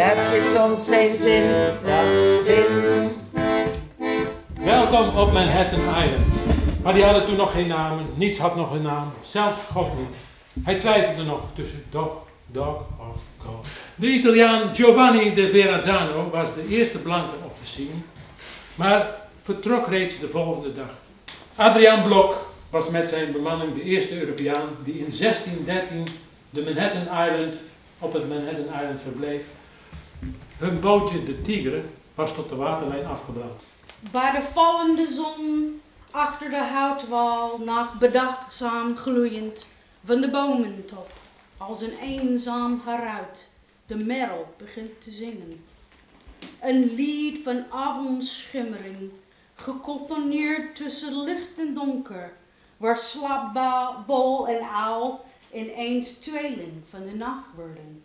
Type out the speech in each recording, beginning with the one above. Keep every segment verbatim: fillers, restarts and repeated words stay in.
heb je soms geen zin, dag Spin. Welkom op Manhattan Island. Maar die hadden toen nog geen namen, niets had nog een naam, zelfs God niet. Hij twijfelde nog tussen dog, dog of God. De Italiaan Giovanni de Verrazzano was de eerste blanke op te zien, maar vertrok reeds de volgende dag. Adriaan Blok was met zijn bemanning de eerste Europeaan die in zestien dertien de Manhattan Island, op het Manhattan Island verbleef. Hun bootje, de Tigre, was tot de waterlijn afgebrand. Bij de vallende zon, achter de houtwal, nog bedachtzaam gloeiend, van de bomentop, als een eenzaam geruit, de merel begint te zingen. Een lied van avondschimmering, gecomponeerd tussen licht en donker, waar slaapbol en uil ineens tweeling van de nacht worden.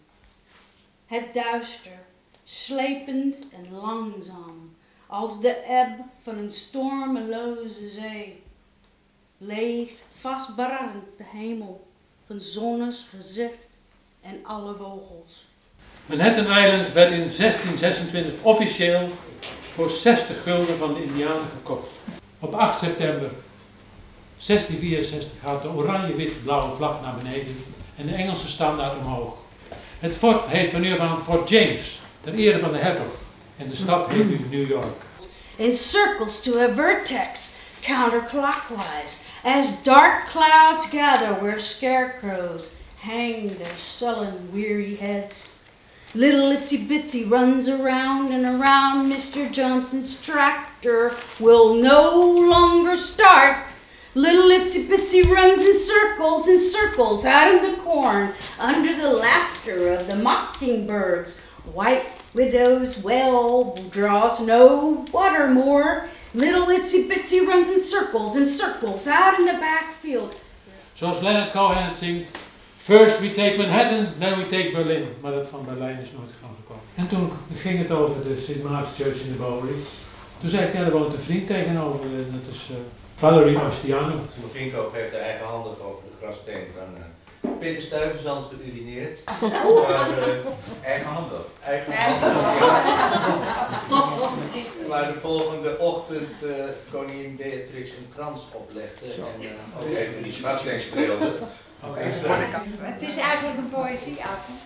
Het duister, slepend en langzaam, als de eb van een stormeloze zee. Leeg, vastberaden de hemel van zonnes gezicht en alle vogels. Manhattan Island werd in zestien zesentwintig officieel voor zestig gulden van de Indianen gekocht. Op acht september zestien vierenzestig gaat de oranje-wit-blauwe vlag naar beneden en de Engelse standaard omhoog. Het fort heet van nu van Fort James, ter ere van de hertog, en de stad heet nu New York. In circles to a vertex, counterclockwise, as dark clouds gather where scarecrows hang their sullen, weary heads. Little itsy bitsy runs around and around. Mister Johnson's tractor will no longer start. Little itsy bitsy runs in circles and circles out in the corn, under the laughter of the mockingbirds. White widow's well draws no water more. Little itsy bitsy runs in circles and circles out in the backfield. Zoals Leonard Cohen het zingt, first we take Manhattan, then we take Berlin. Maar dat van Berlijn is nooit van gekomen. En toen ging het over de Saint Mark's Church in de Bowery. Toen zei ik, ja, er woont een vriend tegenover, en dat is uh, Valerie Ostiano. Mijn vriend ook heeft er eigenhandig over de grassteen van uh, Peter Stuyvesant geurineerd. Maar uh, eigenhandig. Eigenhandig. Maar de volgende ochtend uh, koningin Beatrix een krans oplegde en uh, ook even die grassteen streelde. Het is eigenlijk een poëzieavond.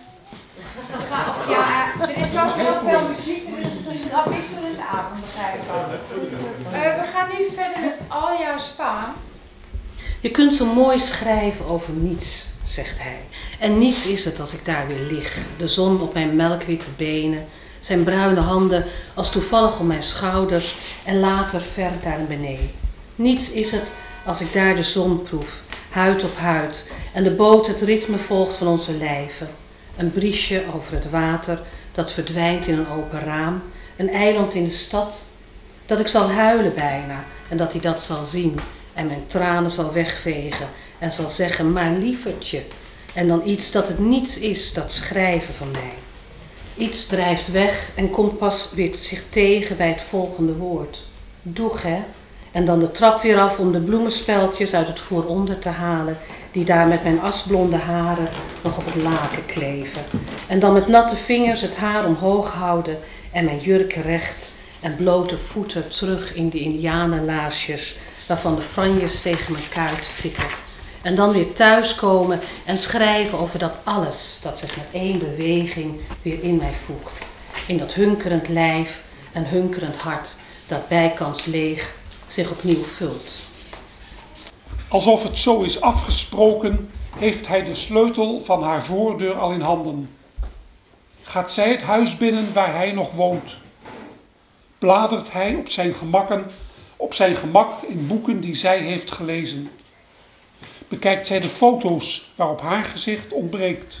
Ja, er is ook heel veel muziek, dus het is een afwisselende avond, begrijp ik ook. Uh, we gaan nu verder met Al jouw Spaan. Je kunt zo mooi schrijven over niets, zegt hij. En niets is het als ik daar weer lig, de zon op mijn melkwitte benen, zijn bruine handen als toevallig om mijn schouders en later ver daar beneden. Niets is het als ik daar de zon proef, huid op huid, en de boot het ritme volgt van onze lijven. Een briesje over het water dat verdwijnt in een open raam, een eiland in de stad, dat ik zal huilen bijna en dat hij dat zal zien en mijn tranen zal wegvegen en zal zeggen, maar lievertje, en dan iets dat het niets is, dat schrijven van mij. Iets drijft weg en komt pas weer zich tegen bij het volgende woord. Doeg, hè? En dan de trap weer af om de bloemenspeldjes uit het vooronder te halen, die daar met mijn asblonde haren nog op het laken kleven. En dan met natte vingers het haar omhoog houden en mijn jurk recht en blote voeten terug in de indianenlaarsjes, waarvan de franjes tegen mijn kuit tikken. En dan weer thuiskomen en schrijven over dat alles dat zich met één beweging weer in mij voegt. In dat hunkerend lijf en hunkerend hart dat bijkans leeg zich opnieuw vult. Alsof het zo is afgesproken, heeft hij de sleutel van haar voordeur al in handen. Gaat zij het huis binnen waar hij nog woont. Bladert hij op zijn gemakken, op zijn gemak in boeken die zij heeft gelezen. Bekijkt zij de foto's waarop haar gezicht ontbreekt.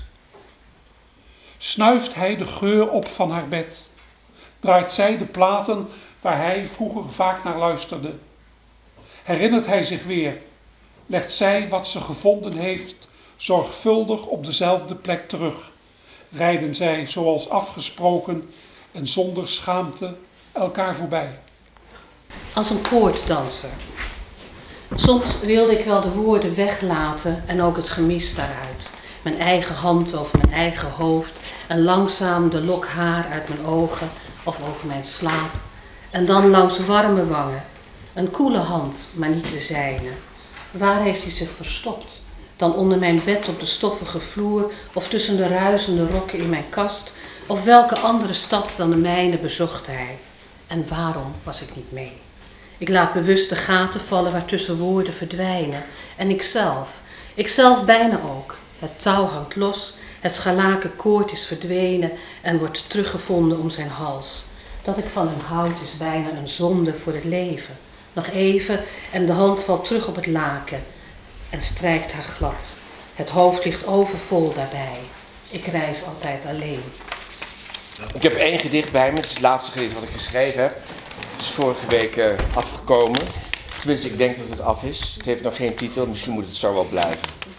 Snuift hij de geur op van haar bed. Draait zij de platen waar hij vroeger vaak naar luisterde. Herinnert hij zich weer. Legt zij wat ze gevonden heeft zorgvuldig op dezelfde plek terug. Rijden zij zoals afgesproken en zonder schaamte elkaar voorbij. Als een koorddanser. Soms wilde ik wel de woorden weglaten en ook het gemis daaruit. mijn eigen hand over mijn eigen hoofd en langzaam de lok haar uit mijn ogen of over mijn slaap. En dan langs warme wangen. Een koele hand, maar niet de zijne. Waar heeft hij zich verstopt? Dan onder mijn bed op de stoffige vloer of tussen de ruisende rokken in mijn kast? Of welke andere stad dan de mijne bezocht hij? En waarom was ik niet mee? Ik laat bewust de gaten vallen waartussen woorden verdwijnen. En ikzelf, ikzelf bijna ook. Het touw hangt los, het scharlaken koord is verdwenen en wordt teruggevonden om zijn hals. Dat ik van hem houd is bijna een zonde voor het leven. Nog even en de hand valt terug op het laken en strijkt haar glad. Het hoofd ligt overvol daarbij. Ik reis altijd alleen. Ik heb één gedicht bij me, het is het laatste gedicht wat ik geschreven heb. Het is vorige week uh, afgekomen. Tenminste, ik denk dat het af is. Het heeft nog geen titel, misschien moet het zo wel blijven.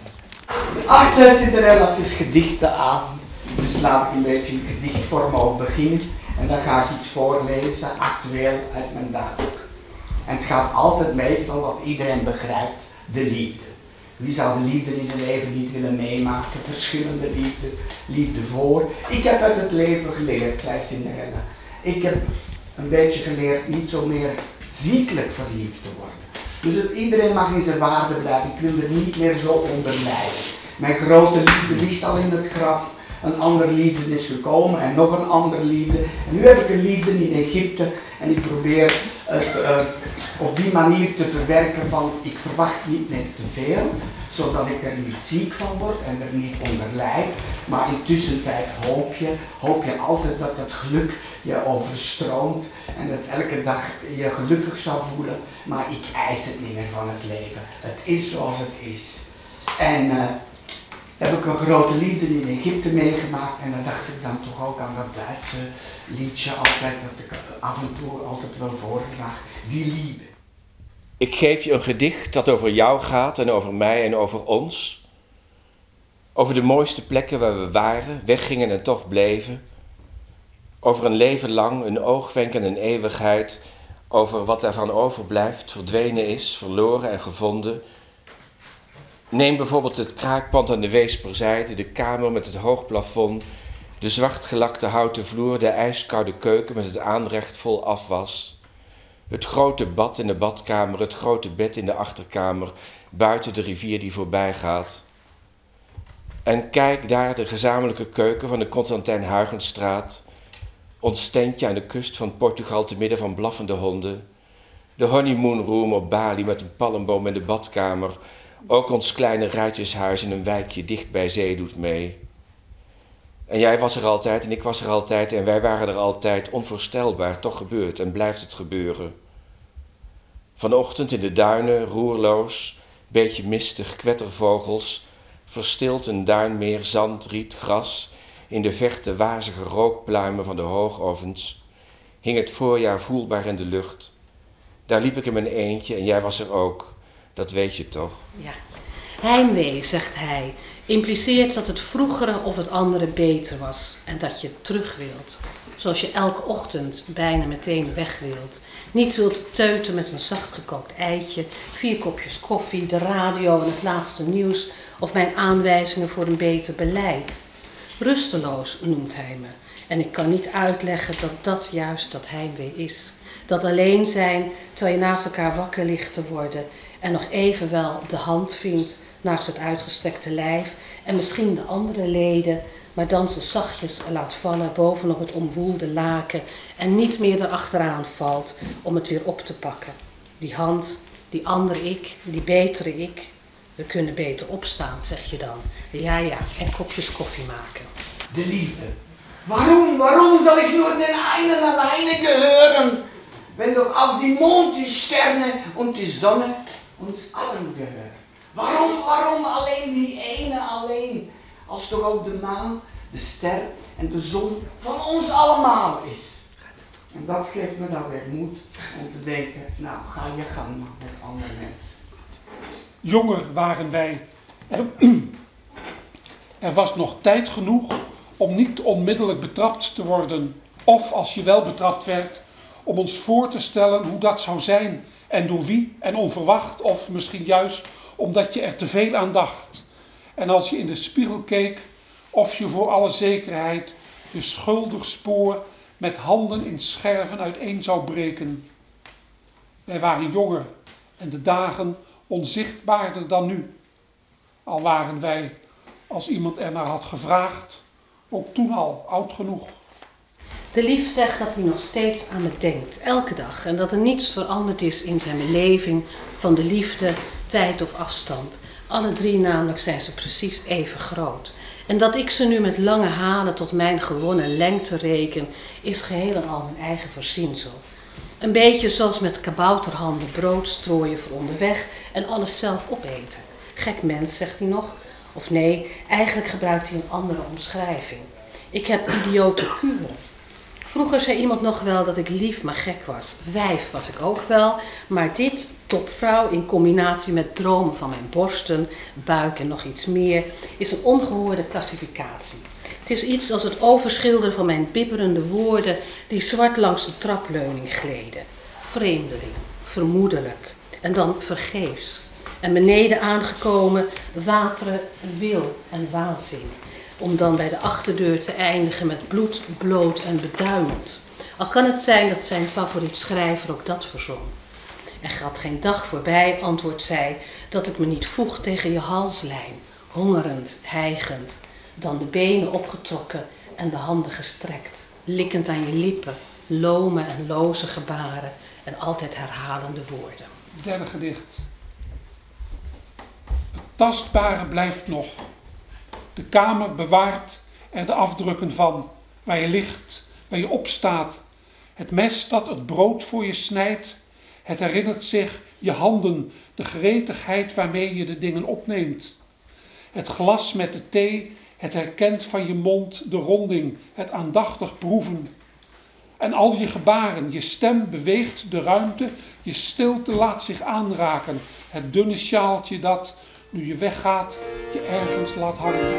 Ach, zei Cinderella, het is gedichtenavond. Dus laat ik een beetje in gedichtvorm ook beginnen. En dan ga ik iets voorlezen, actueel uit mijn dagboek. En het gaat altijd meestal, wat iedereen begrijpt, de liefde. Wie zou de liefde in zijn leven niet willen meemaken? Verschillende liefde, liefde voor. Ik heb uit het leven geleerd, zei Cinderella. Ik heb een beetje geleerd niet zo meer ziekelijk verliefd te worden. Dus het, iedereen mag in zijn waarde blijven. Ik wil er niet meer zo onder lijden. Mijn grote liefde ligt al in het graf. Een andere liefde is gekomen en nog een andere liefde. En nu heb ik een liefde in Egypte en ik probeer het uh, op die manier te verwerken van ik verwacht niet meer te veel, zodat ik er niet ziek van word en er niet onder lijd. Maar intussen tijd hoop je, hoop je altijd dat het geluk je overstroomt en dat elke dag je gelukkig zou voelen. Maar ik eis het niet meer van het leven. Het is zoals het is. En uh, heb ik een grote liefde in Egypte meegemaakt en dan dacht ik dan toch ook aan dat Duitse liedje altijd, dat ik af en toe altijd wel voordraag, die liefde. Ik geef je een gedicht dat over jou gaat en over mij en over ons. Over de mooiste plekken waar we waren, weggingen en toch bleven. Over een leven lang, een oogwenk en een eeuwigheid. Over wat daarvan overblijft, verdwenen is, verloren en gevonden. Neem bijvoorbeeld het kraakpand aan de Weesperzijde, de kamer met het hoog plafond, de zwart gelakte houten vloer, de ijskoude keuken met het aanrecht vol afwas. Het grote bad in de badkamer, het grote bed in de achterkamer, buiten de rivier die voorbij gaat. En kijk daar de gezamenlijke keuken van de Constantijn Huygenstraat, ons tentje aan de kust van Portugal te midden van blaffende honden, de honeymoon room op Bali met een palmboom in de badkamer, ook ons kleine rijtjeshuis in een wijkje dicht bij zee doet mee. En jij was er altijd en ik was er altijd en wij waren er altijd, onvoorstelbaar, toch gebeurt en blijft het gebeuren. Vanochtend in de duinen, roerloos, beetje mistig, kwettervogels, verstild een duinmeer, zand, riet, gras, in de verte wazige rookpluimen van de hoogovens, hing het voorjaar voelbaar in de lucht. Daar liep ik in mijn eentje en jij was er ook, dat weet je toch? Ja. Heimwee, zegt hij, impliceert dat het vroegere of het andere beter was en dat je terug wilt. Zoals je elke ochtend bijna meteen weg wilt. Niet wilt teuten met een zacht gekookt eitje, vier kopjes koffie, de radio en het laatste nieuws of mijn aanwijzingen voor een beter beleid. Rusteloos noemt hij me en ik kan niet uitleggen dat dat juist dat heimwee is. Dat alleen zijn terwijl je naast elkaar wakker ligt te worden en nog even wel de hand vindt naast het uitgestrekte lijf en misschien de andere leden, maar dan ze zachtjes laat vallen bovenop het omwoelde laken en niet meer erachteraan valt om het weer op te pakken. Die hand, die andere ik, die betere ik. We kunnen beter opstaan, zeg je dan. Ja, ja, en kopjes koffie maken. De liefde. Waarom, waarom zal ik nur den einen alleine gehören, wenn doch auch die Mond, die Sterne und die Sonne uns allen gehören? Waarom, waarom alleen die ene alleen, als toch ook de maan, de ster en de zon van ons allemaal is? En dat geeft me dan weer moed om te denken, nou ga je gang met andere mensen. Jonger waren wij. Er, er was nog tijd genoeg om niet onmiddellijk betrapt te worden. Of als je wel betrapt werd, om ons voor te stellen hoe dat zou zijn. En door wie en onverwacht, of misschien juist omdat je er te veel aan dacht. En als je in de spiegel keek, of je voor alle zekerheid je schuldig spoor met handen in scherven uiteen zou breken. Wij waren jonger en de dagen onzichtbaarder dan nu. Al waren wij, als iemand ernaar had gevraagd, ook toen al oud genoeg. De lief zegt dat hij nog steeds aan me denkt, elke dag. En dat er niets veranderd is in zijn beleving van de liefde, tijd of afstand. Alle drie namelijk zijn ze precies even groot. En dat ik ze nu met lange halen tot mijn gewonnen lengte reken, is geheel en al mijn eigen verzinsel. Een beetje zoals met kabouterhanden brood strooien voor onderweg en alles zelf opeten. Gek mens, zegt hij nog. Of nee, eigenlijk gebruikt hij een andere omschrijving. Ik heb idiote kuren. Vroeger zei iemand nog wel dat ik lief maar gek was. Wijf was ik ook wel, maar dit, topvrouw, in combinatie met dromen van mijn borsten, buik en nog iets meer, is een ongehoorde klassificatie. Het is iets als het overschilderen van mijn bibberende woorden die zwart langs de trapleuning gleden. Vreemdeling, vermoedelijk en dan vergeefs. En beneden aangekomen wateren wil en waanzin. Om dan bij de achterdeur te eindigen met bloed, bloot en beduimeld. Al kan het zijn dat zijn favoriet schrijver ook dat verzon. Er gaat geen dag voorbij, antwoordt zij, dat ik me niet voeg tegen je halslijn. Hongerend, hijgend. Dan de benen opgetrokken en de handen gestrekt. Likkend aan je lippen, lome en loze gebaren en altijd herhalende woorden. Derde gedicht. Het tastbare blijft nog. De kamer bewaart er de afdrukken van, waar je ligt, waar je opstaat. Het mes dat het brood voor je snijdt, het herinnert zich je handen, de gretigheid waarmee je de dingen opneemt. Het glas met de thee, het herkent van je mond de ronding, het aandachtig proeven. En al je gebaren, je stem beweegt de ruimte, je stilte laat zich aanraken. Het dunne sjaaltje dat, nu je weggaat, je ergens laat hangen.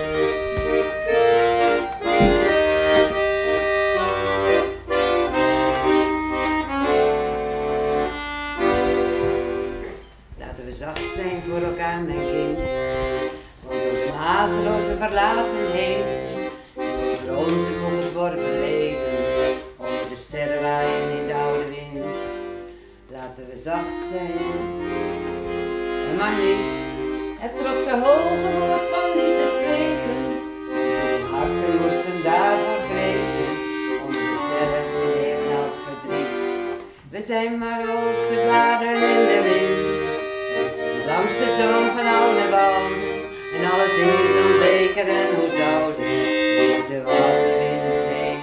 Laten we zacht zijn voor elkaar, mijn kind. Want door de mateloze verlatenheden, over onze boekels worden verleden, onder de sterren waaien in de oude wind. Laten we zacht zijn, en maar niet het trotse hoge woord van liefde spreken. Onze harten moesten daarvoor breken, onder de sterren in eeuwenoud verdriet. We zijn maar als de bladeren in de wind, het langs de zoom van oude wouden. En alles is onzeker en hoe zouden weten wat de wind heeft.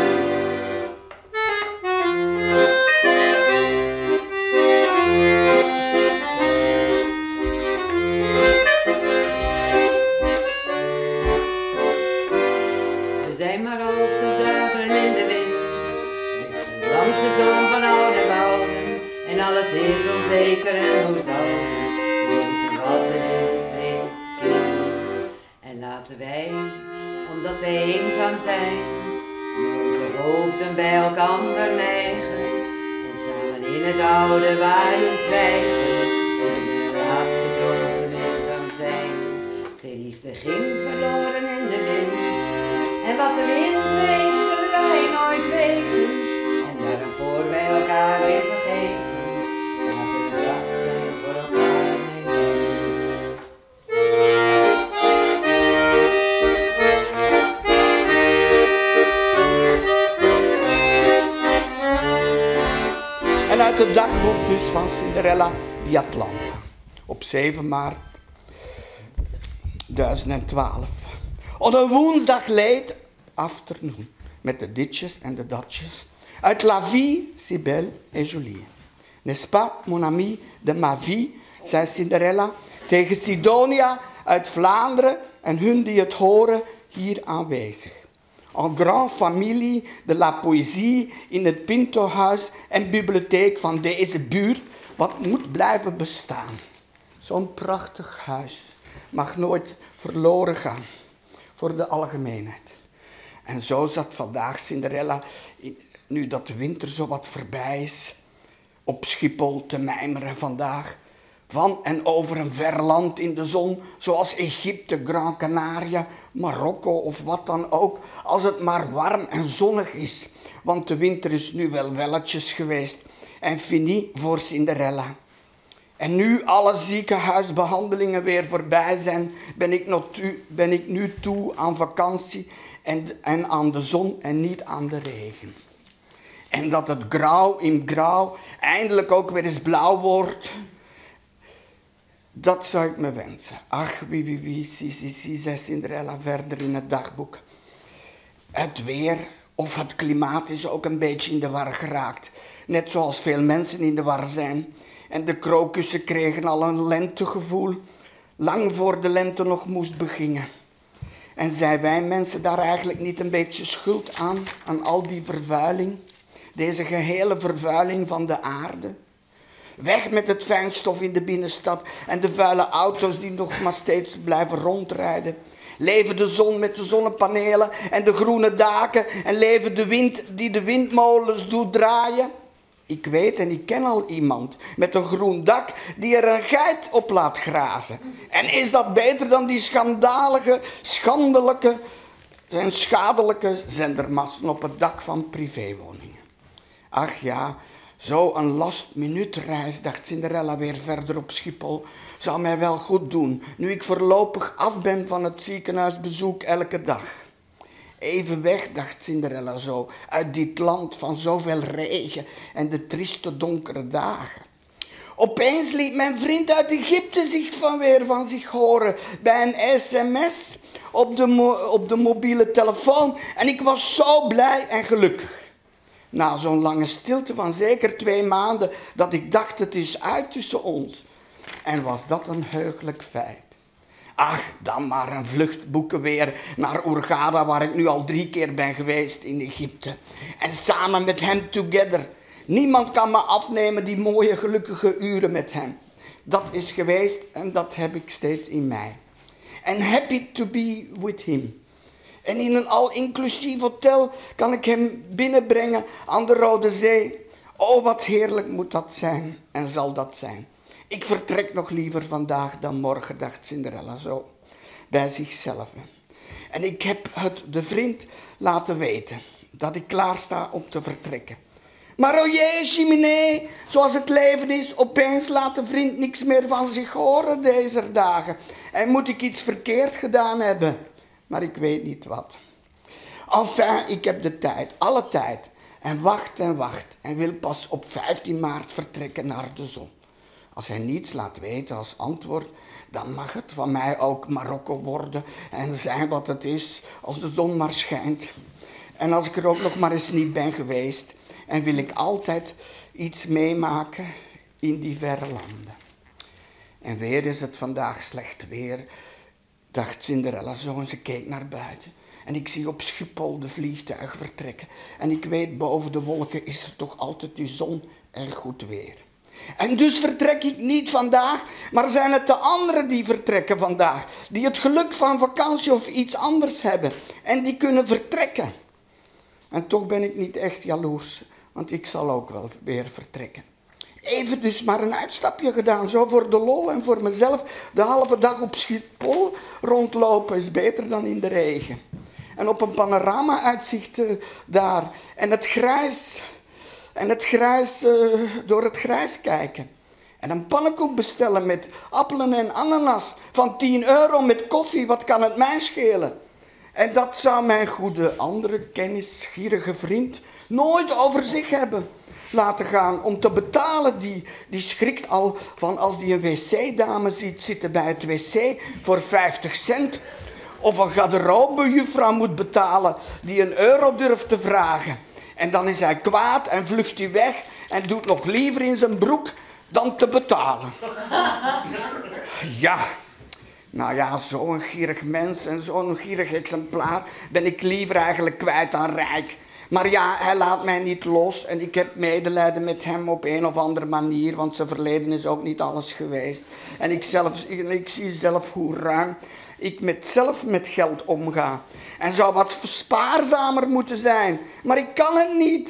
We zijn maar als de bladeren in de wind, ritsen langs de zoom van oude wouden. En alles is onzeker en hoe zouden weten wat de wind heeft, kind. En laten wij, omdat wij eenzaam zijn, onze hoofden bij elkander neigen en samen in het oude waaien zwijgen en de laatste droom gemeenzaam zijn. Veel liefde ging verloren in de wind en wat de wind weet zullen wij nooit weten en daarom voor wij elkaar weer vergeten. Laten we zacht zijn voor elkaar, mijn kind. En uit het dagboek dus van Cinderella die Atlanta. Op zeven maart duizend twaalf. Op een woensdag late afternoon. Met de ditjes en de datjes. Uit La Vie, si belle et jolie. N'est-ce pas, mon ami de ma vie, zei Cinderella tegen Sidonia uit Vlaanderen en hun die het horen hier aanwezig. En grande familie de la poëzie in het Pintohuis en bibliotheek van deze buurt, wat moet blijven bestaan. Zo'n prachtig huis mag nooit verloren gaan voor de algemeenheid. En zo zat vandaag Cinderella, nu dat de winter zo wat voorbij is, op Schiphol te mijmeren vandaag. Van en over een ver land in de zon, zoals Egypte, Gran Canaria, Marokko of wat dan ook, als het maar warm en zonnig is. Want de winter is nu wel welletjes geweest en fini voor Cinderella. En nu alle ziekenhuisbehandelingen weer voorbij zijn, ben ik, notu, ben ik nu toe aan vakantie en, en aan de zon en niet aan de regen. En dat het grauw in grauw eindelijk ook weer eens blauw wordt, dat zou ik me wensen. Ach, wie, wie, wie, zie, zie, zie, zei Cinderella verder in het dagboek. Het weer of het klimaat is ook een beetje in de war geraakt. Net zoals veel mensen in de war zijn. En de krokussen kregen al een lentegevoel, lang voor de lente nog moest beginnen. En zijn wij mensen daar eigenlijk niet een beetje schuld aan, aan al die vervuiling? Deze gehele vervuiling van de aarde? Weg met het fijnstof in de binnenstad en de vuile auto's die nog maar steeds blijven rondrijden. Leven de zon met de zonnepanelen en de groene daken en leven de wind die de windmolens doet draaien. Ik weet en ik ken al iemand met een groen dak die er een geit op laat grazen. En is dat beter dan die schandalige, schandelijke en schadelijke zendermasten op het dak van privéwoningen? Ach ja, zo'n last-minuut-reis, dacht Cinderella weer verder op Schiphol, zou mij wel goed doen, nu ik voorlopig af ben van het ziekenhuisbezoek elke dag. Even weg, dacht Cinderella zo, uit dit land van zoveel regen en de trieste donkere dagen. Opeens liet mijn vriend uit Egypte zich van weer van zich horen bij een sms op de, mo op de mobiele telefoon en ik was zo blij en gelukkig. Na zo'n lange stilte van zeker twee maanden dat ik dacht het is uit tussen ons. En was dat een heugelijk feit. Ach, dan maar een vlucht boeken weer naar Hurghada, waar ik nu al drie keer ben geweest in Egypte. En samen met hem together. Niemand kan me afnemen die mooie gelukkige uren met hem. Dat is geweest en dat heb ik steeds in mij. And happy to be with him. En in een al-inclusief hotel kan ik hem binnenbrengen aan de Rode Zee. Oh, wat heerlijk moet dat zijn en zal dat zijn. Ik vertrek nog liever vandaag dan morgen, dacht Cinderella zo, bij zichzelf. En ik heb het de vriend laten weten, dat ik klaar sta om te vertrekken. Maar o jee, Chimene, zoals het leven is, opeens laat de vriend niks meer van zich horen deze dagen. En moet ik iets verkeerd gedaan hebben, maar ik weet niet wat. Enfin, ik heb de tijd, alle tijd, en wacht en wacht, en wil pas op vijftien maart vertrekken naar de zon. Als hij niets laat weten als antwoord, dan mag het van mij ook Marokko worden en zijn wat het is als de zon maar schijnt. En als ik er ook nog maar eens niet ben geweest, en wil ik altijd iets meemaken in die verre landen. En weer is het vandaag slecht weer, dacht Cinderella zo en ze keek naar buiten. En ik zie op Schiphol de vliegtuig vertrekken. En ik weet, boven de wolken is er toch altijd die zon en goed weer. En dus vertrek ik niet vandaag, maar zijn het de anderen die vertrekken vandaag. Die het geluk van vakantie of iets anders hebben. En die kunnen vertrekken. En toch ben ik niet echt jaloers, want ik zal ook wel weer vertrekken. Even dus maar een uitstapje gedaan, zo voor de lol en voor mezelf. De halve dag op Schiphol rondlopen is beter dan in de regen. En op een panorama-uitzicht uh, daar. En het grijs, en het grijs uh, door het grijs kijken. En een pannenkoek bestellen met appelen en ananas van tien euro met koffie, wat kan het mij schelen? En dat zou mijn goede andere kennisgierige vriend nooit over zich hebben laten gaan om te betalen. Die, die schrikt al van als die een wc-dame ziet zitten bij het wc voor vijftig cent. Of een garderobejuffrouw moet betalen die een euro durft te vragen. En dan is hij kwaad en vlucht hij weg en doet nog liever in zijn broek dan te betalen. Ja, nou ja, zo'n gierig mens en zo'n gierig exemplaar ben ik liever eigenlijk kwijt dan rijk. Maar ja, hij laat mij niet los en ik heb medelijden met hem op een of andere manier, want zijn verleden is ook niet alles geweest. En ik, zelf, ik zie zelf hoe ruim ik met zelf met geld omga. En zou wat spaarzamer moeten zijn, maar ik kan het niet. Het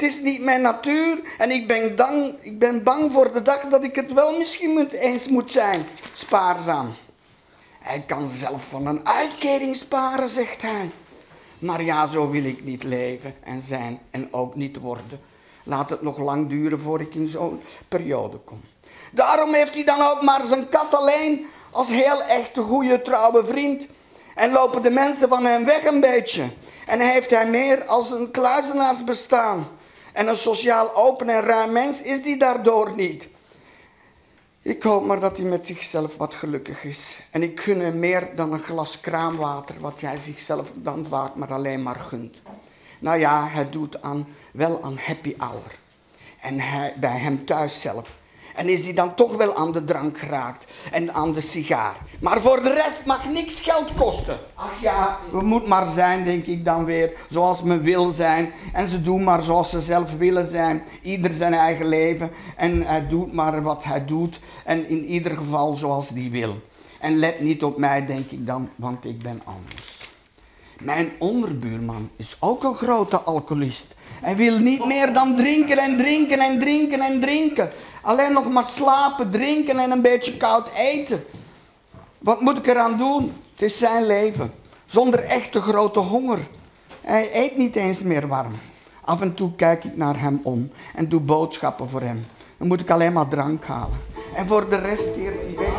is niet mijn natuur en ik ben, bang, ik ben bang voor de dag dat ik het wel misschien moet, eens moet zijn. Spaarzaam. Hij kan zelf van een uitkering sparen, zegt hij. Maar ja, zo wil ik niet leven en zijn en ook niet worden. Laat het nog lang duren voor ik in zo'n periode kom. Daarom heeft hij dan ook maar zijn kat alleen als heel echte goede trouwe vriend. En lopen de mensen van hem weg een beetje. En heeft hij meer als een kluizenaarsbestaan. En een sociaal open en ruim mens is die daardoor niet. Ik hoop maar dat hij met zichzelf wat gelukkig is. En ik gun hem meer dan een glas kraanwater, wat hij zichzelf dan vaak maar alleen maar gunt. Nou ja, hij doet aan, wel aan happy hour. En hij, bij hem thuis zelf. En is hij dan toch wel aan de drank geraakt en aan de sigaar. Maar voor de rest mag niks geld kosten. Ach ja, we moeten maar zijn, denk ik dan weer, zoals men wil zijn. En ze doen maar zoals ze zelf willen zijn. Ieder zijn eigen leven. En hij doet maar wat hij doet. En in ieder geval zoals hij wil. En let niet op mij, denk ik dan, want ik ben anders. Mijn onderbuurman is ook een grote alcoholist. Hij wil niet meer dan drinken en drinken en drinken en drinken. Alleen nog maar slapen, drinken en een beetje koud eten. Wat moet ik eraan doen? Het is zijn leven. Zonder echte grote honger. Hij eet niet eens meer warm. Af en toe kijk ik naar hem om en doe boodschappen voor hem. Dan moet ik alleen maar drank halen. En voor de rest keert hij weg.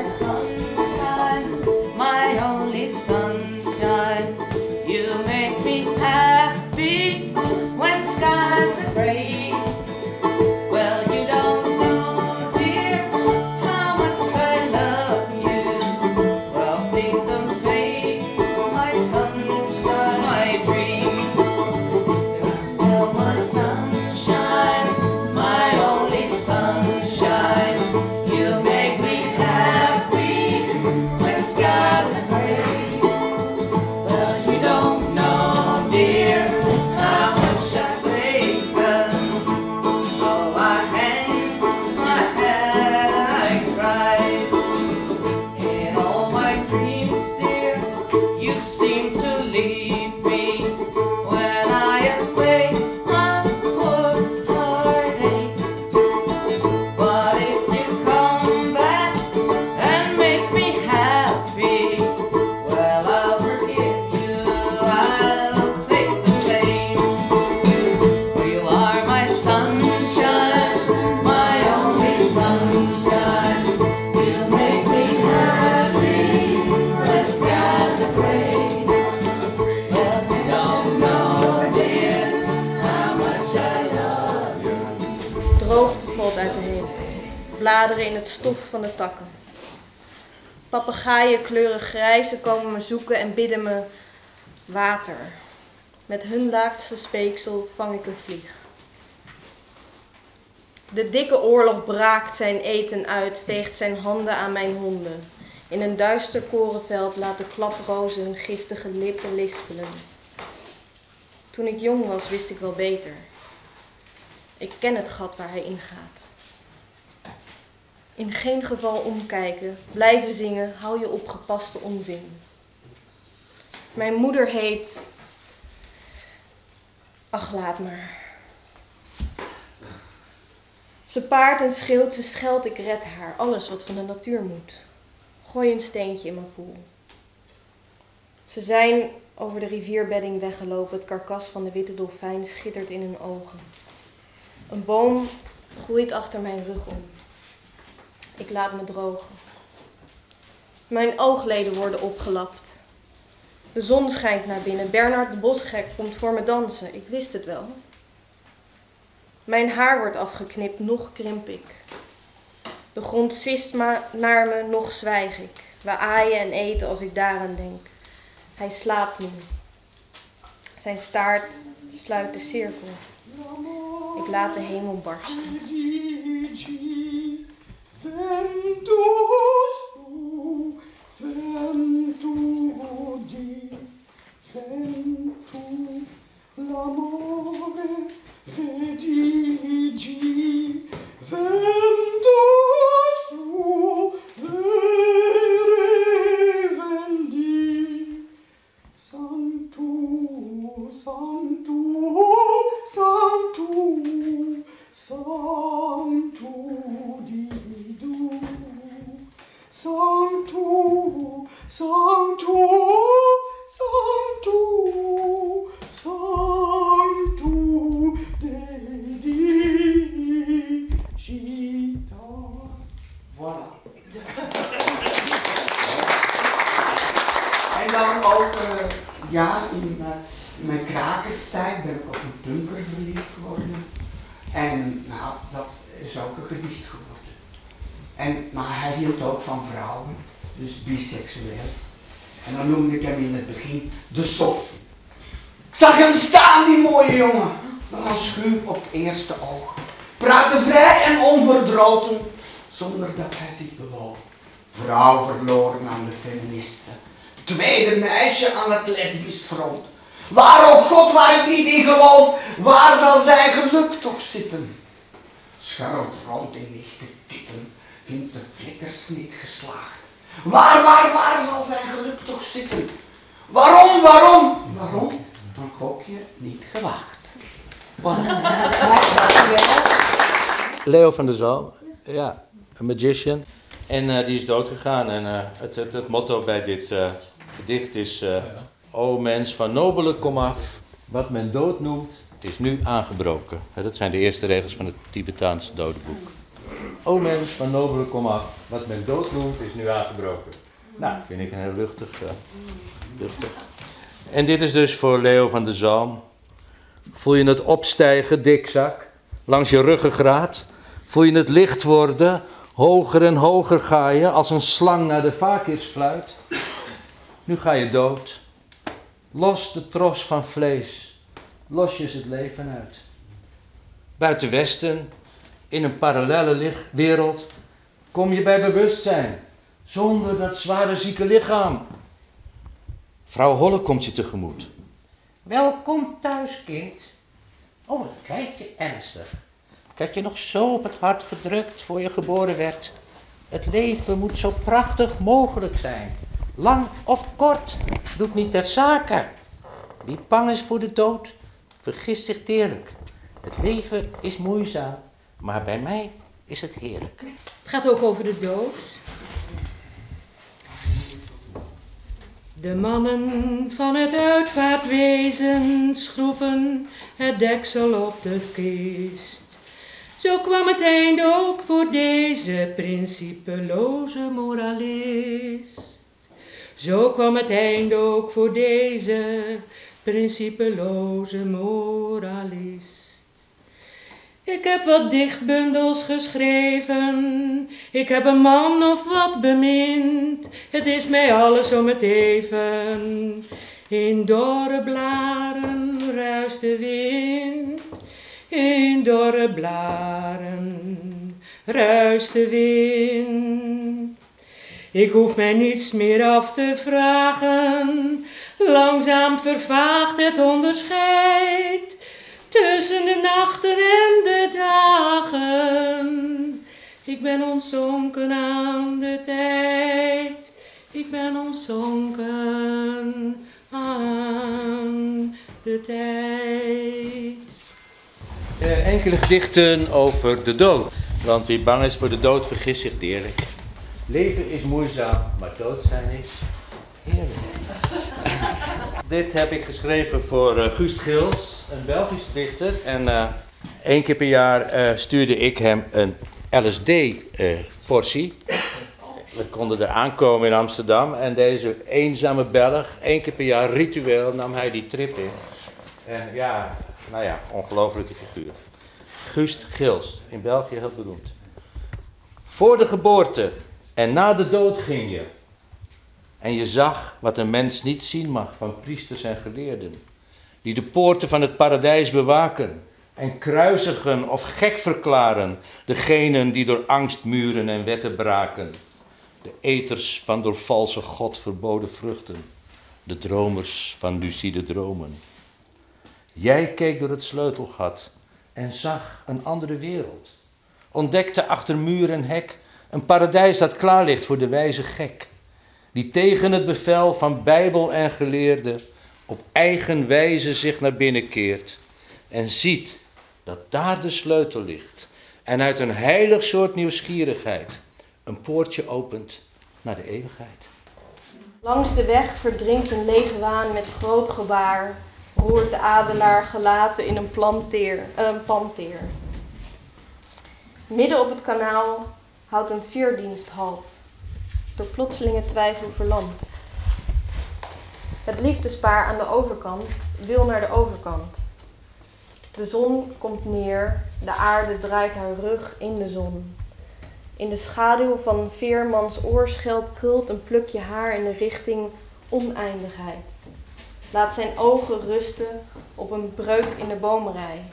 My only sunshine, you make me happy when skies are gray. Well, you don't know, dear, how much I love you. Well, please don't take my sunshine, my dreams. You're still my sunshine, my only sunshine. You make me happy when skies are gray. Well, you don't know, dear, how much I've taken. So I hang my head and I cry. In all my dreams, dear, you seem to leave me. When I am away, my poor heart aches. But if you come back and make me happy, well, I'll forgive you, I'll take the pain. For you are my sunshine, my only sunshine. You make me happy when skies are gray. Well, you don't know, dear, how much I love you. Droogte valt uit de hemel. Bladeren in het stof van de takken. Papegaaien kleuren grijs, ze komen me zoeken en bidden me water. Met hun laatste speeksel vang ik een vlieg. De dikke oorlog braakt zijn eten uit, veegt zijn handen aan mijn honden. In een duister korenveld laten klaprozen hun giftige lippen lispelen. Toen ik jong was, wist ik wel beter. Ik ken het gat waar hij ingaat. In geen geval omkijken, blijven zingen, hou je op gepaste onzin. Mijn moeder heet... Ach, laat maar. Ze paart en schreeuwt, ze scheldt, ik red haar. Alles wat van de natuur moet. Gooi een steentje in mijn poel. Ze zijn over de rivierbedding weggelopen. Het karkas van de witte dolfijn schittert in hun ogen. Een boom groeit achter mijn rug om. Ik laat me drogen. Mijn oogleden worden opgelapt. De zon schijnt naar binnen. Bernard de bosgek komt voor me dansen. Ik wist het wel. Mijn haar wordt afgeknipt, nog krimp ik. De grond sist maar naar me, nog zwijg ik. We aaien en eten als ik daaraan denk. Hij slaapt nu. Zijn staart sluit de cirkel. Ik laat de hemel barsten. Santo, Santo, goed dunker verliefd geworden. En nou, dat is ook een gedicht geworden. En nou, hij hield ook van vrouwen, dus biseksueel. En dan noemde ik hem in het begin de Sop. Ik zag hem staan, die mooie jongen. Nogal schuw op het eerste oog. Praatte vrij en onverdroten, zonder dat hij zich bewoog. Vrouw verloren aan de feministen. Tweede meisje aan het lesbisch front. Waar, oh God, waar ik niet in geloof, waar zal zijn geluk toch zitten? Scharrelt rond in lichte titten, vindt de flikkers niet geslaagd. Waar, waar, waar zal zijn geluk toch zitten? Waarom, waarom, waarom? Een gokje niet gewacht. Leo van der Zalm, ja, een magician. En uh, die is doodgegaan. En uh, het, het, het motto bij dit uh, gedicht is... Uh, o mens van nobele kom af, wat men dood noemt, is nu aangebroken. He, dat zijn de eerste regels van het Tibetaanse dodenboek. O mens van nobele kom af, wat men dood noemt, is nu aangebroken. Nou, vind ik een heel luchtig, uh, luchtig. En dit is dus voor Leo van der Zalm. Voel je het opstijgen, dikzak, langs je ruggengraat? Voel je het licht worden, hoger en hoger ga je, als een slang naar de vakirsfluit? Nu ga je dood. Los de tros van vlees, los je het leven uit. Buiten Westen, in een parallelle wereld, kom je bij bewustzijn, zonder dat zware zieke lichaam. Vrouw Holle komt je tegemoet. Welkom thuis, kind. Oh, wat kijk je ernstig. Ik had je nog zo op het hart gedrukt voor je geboren werd. Het leven moet zo prachtig mogelijk zijn. Lang of kort, doet niet ter zake. Wie bang is voor de dood, vergist zich deerlijk. Het leven is moeizaam, maar bij mij is het heerlijk. Het gaat ook over de dood. De mannen van het uitvaartwezen schroeven het deksel op de kist. Zo kwam het einde ook voor deze principeloze moralist. Zo kwam het einde ook voor deze principeloze moralist. Ik heb wat dichtbundels geschreven, ik heb een man of wat bemind. Het is mij alles om het even, in dorre blaren ruist de wind. In dorre blaren ruist de wind. Ik hoef mij niets meer af te vragen, langzaam vervaagt het onderscheid tussen de nachten en de dagen. Ik ben ontzonken aan de tijd, ik ben ontzonken aan de tijd. Uh, enkele gedichten over de dood, want wie bang is voor de dood vergist zich deerlijk. Leven is moeizaam, maar dood zijn is heerlijk. Dit heb ik geschreven voor uh, Guust Gils, een Belgische dichter. En uh, één keer per jaar uh, stuurde ik hem een L S D-portie. Uh, We konden er aankomen in Amsterdam. En deze eenzame Belg, één keer per jaar ritueel, nam hij die trip in. En ja, nou ja, ongelofelijke figuur. Guust Gils, in België heel beroemd. Voor de geboorte en na de dood ging je. En je zag wat een mens niet zien mag van priesters en geleerden. Die de poorten van het paradijs bewaken. En kruisigen of gek verklaren. Degenen die door angst muren en wetten braken. De eters van door valse God verboden vruchten. De dromers van lucide dromen. Jij keek door het sleutelgat en zag een andere wereld. Ontdekte achter muur en hek een paradijs dat klaar ligt voor de wijze gek. Die tegen het bevel van Bijbel en geleerde op eigen wijze zich naar binnen keert. En ziet dat daar de sleutel ligt. En uit een heilig soort nieuwsgierigheid een poortje opent naar de eeuwigheid. Langs de weg verdrinkt een lege waan met groot gebaar. Roert de adelaar gelaten in een, planteer, uh, een panteer. Midden op het kanaal houdt een veerdienst halt. Door plotselinge twijfel verlamd. Het liefdespaar aan de overkant wil naar de overkant. De zon komt neer, de aarde draait haar rug in de zon. In de schaduw van veermans oorschelp krult een plukje haar in de richting oneindigheid. Laat zijn ogen rusten op een breuk in de bomenrij.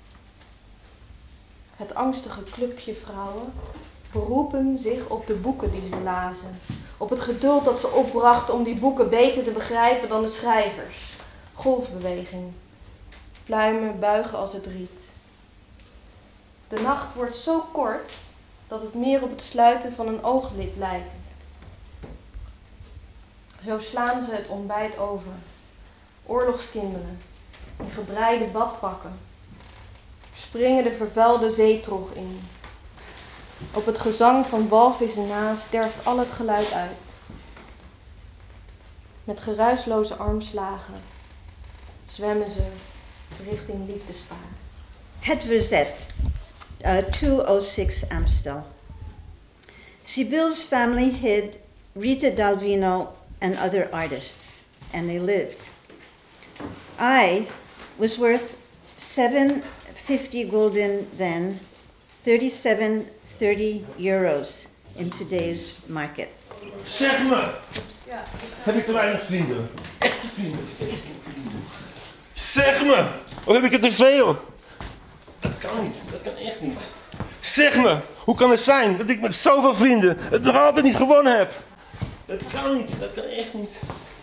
Het angstige clubje vrouwen beroepen zich op de boeken die ze lazen. Op het geduld dat ze opbrachten om die boeken beter te begrijpen dan de schrijvers. Golfbeweging. Pluimen buigen als het riet. De nacht wordt zo kort dat het meer op het sluiten van een ooglid lijkt. Zo slaan ze het ontbijt over. Oorlogskinderen in gebreide badpakken springen de vervuilde zeetrog in. Op het gezang van walvissen na sterft al het geluid uit. Met geruisloze armslagen zwemmen ze richting liefdespaar. Het Verzet, uh, two oh six Amstel. Sibyl's family hid Rita Dalvino and other artists, and they lived. I was worth seven fifty gulden then, thirty-seven thirty euros in today's market. Zeg me, heb ik te weinig vrienden? Echte vrienden, Facebook-vrienden. Zeg me, of heb ik er te veel? Dat kan niet, dat kan echt niet. Zeg me, hoe kan het zijn dat ik met zoveel vrienden het nog altijd niet gewonnen heb? Dat kan niet, dat kan echt niet.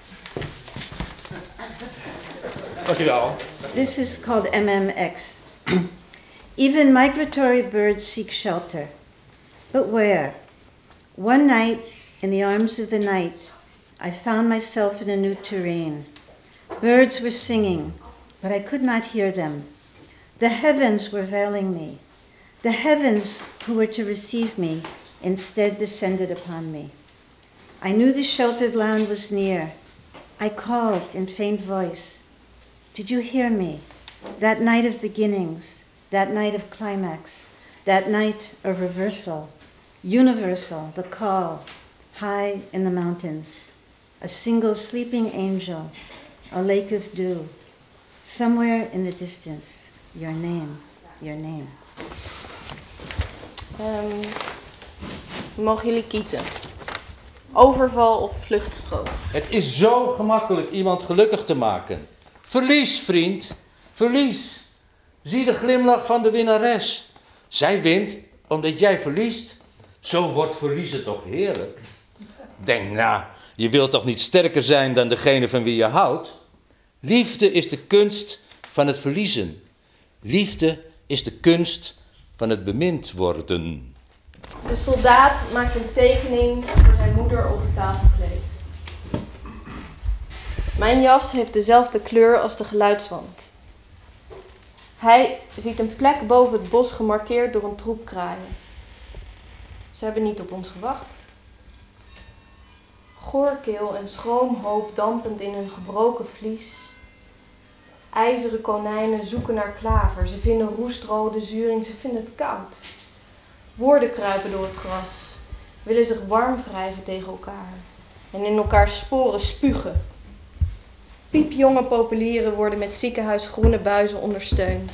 Dankjewel. This is called M M X. Even migratory birds seek shelter. But where? One night, in the arms of the night, I found myself in a new terrain. Birds were singing, but I could not hear them. The heavens were veiling me. The heavens who were to receive me instead descended upon me. I knew the sheltered land was near. I called in faint voice. Did you hear me? That night of beginnings, that night of climax, that night of reversal, universal, the call, high in the mountains, a single sleeping angel, a lake of dew, somewhere in the distance, your name, your name. Um, mogen jullie kiezen? Overval of vluchtstrook? Het is zo gemakkelijk iemand gelukkig te maken. Verlies, vriend, verlies. Zie de glimlach van de winnares. Zij wint omdat jij verliest. Zo wordt verliezen toch heerlijk. Denk na, je wilt toch niet sterker zijn dan degene van wie je houdt? Liefde is de kunst van het verliezen. Liefde is de kunst van het bemind worden. De soldaat maakt een tekening voor zijn moeder op het tafelkleed. Mijn jas heeft dezelfde kleur als de geluidswand. Hij ziet een plek boven het bos gemarkeerd door een troep kraaien. Ze hebben niet op ons gewacht. Goorkeel en schroomhoop dampend in hun gebroken vlies. IJzeren konijnen zoeken naar klaver. Ze vinden roestrode zuring, ze vinden het koud. Woorden kruipen door het gras, willen zich warm wrijven tegen elkaar. En in elkaars sporen spugen. Piepjonge populieren worden met ziekenhuisgroene buizen ondersteund.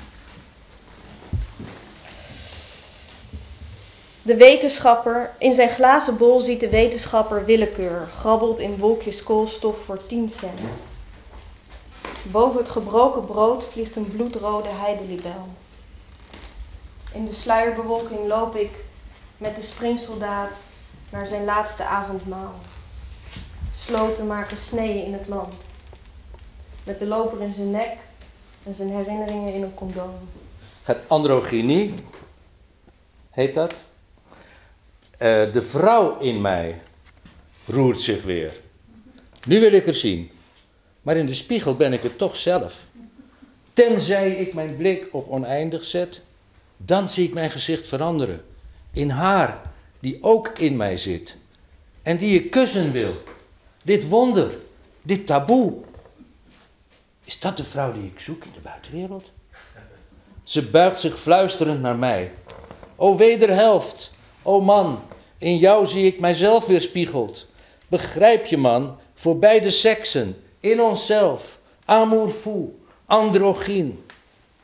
De wetenschapper, in zijn glazen bol ziet de wetenschapper willekeur, grabbelt in wolkjes koolstof voor tien cent. Boven het gebroken brood vliegt een bloedrode heidelibel. In de sluierbewolking loop ik met de springsoldaat naar zijn laatste avondmaal. Sloten maken sneeën in het land. Met de loper in zijn nek en zijn herinneringen in een condoom. Het androgynie heet dat. Uh, de vrouw in mij roert zich weer. Nu wil ik er zien. Maar in de spiegel ben ik het toch zelf. Tenzij ik mijn blik op oneindig zet, dan zie ik mijn gezicht veranderen. In haar, die ook in mij zit. En die ik kussen wil. Dit wonder, dit taboe. Is dat de vrouw die ik zoek in de buitenwereld? Ze buigt zich fluisterend naar mij. O wederhelft, o man, in jou zie ik mijzelf weerspiegeld. Begrijp je man, voor beide seksen, in onszelf, amour fou, androgyn.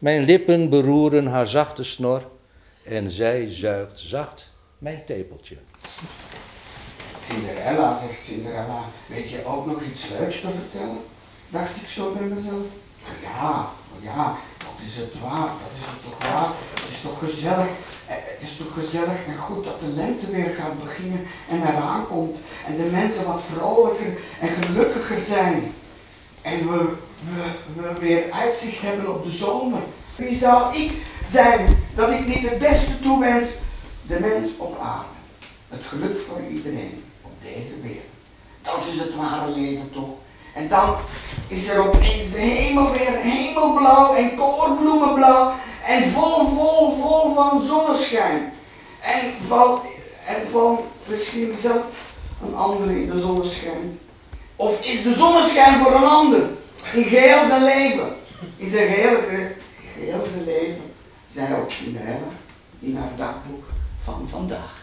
Mijn lippen beroeren haar zachte snor en zij zuigt zacht mijn tepeltje. Cinderella, zegt Cinderella, weet je ook nog iets leuks te vertellen? Dacht ik zo bij mezelf. Ja, ja, dat is het waar, dat is het toch waar. Het is toch gezellig, het is toch gezellig en goed dat de lente weer gaat beginnen en eraan komt. En de mensen wat vrolijker en gelukkiger zijn. En we, we, we weer uitzicht hebben op de zomer. Wie zou ik zijn dat ik niet het beste toewens? De mens op aarde. Het geluk voor iedereen op deze wereld. Dat is het ware leven toch. En dan is er opeens de hemel weer hemelblauw en koorbloemenblauw. En vol, vol, vol van zonneschijn. En van, en van misschien zelf een ander in de zonneschijn. Of is de zonneschijn voor een ander? In geheel zijn leven. In zijn geheel, geheel zijn leven. Zei ook Cinderella in haar dagboek van vandaag.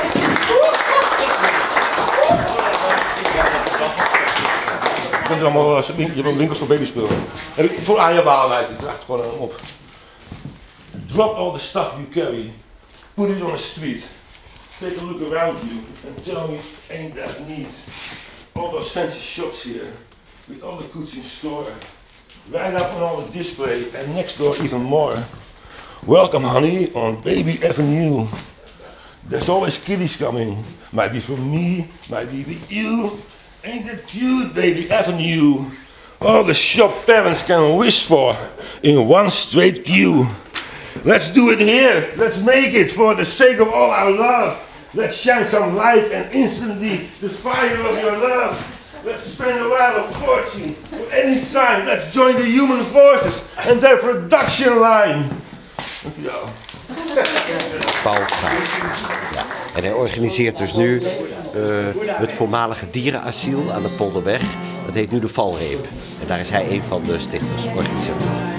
Ik ben er allemaal, je hebt winkels voor babyspullen. Voor aan je waarheid, ik draag het gewoon op. Drop all the stuff you carry. Put it on the street. Take a look around you and tell me, ain't that neat? All those fancy shops here, with all the goods in store. Right up on all the display, and next door even more. Welcome honey, on Baby Avenue. There's always kiddies coming. Might be for me, might be with you. Ain't that cute, Baby Avenue? All the shop parents can wish for in one straight queue. Let's do it here. Let's make it for the sake of all our love. Let's shine some light and instantly the fire of your love. Let's spend a while of fortune for any sign. Let's join the human forces and their production line. Dankjewel. Paul Schaap. Ja. En hij organiseert dus nu uh, het voormalige dierenasiel aan de Polderweg. Dat heet nu de Valreep. En daar is hij een van de stichters, organisatoren.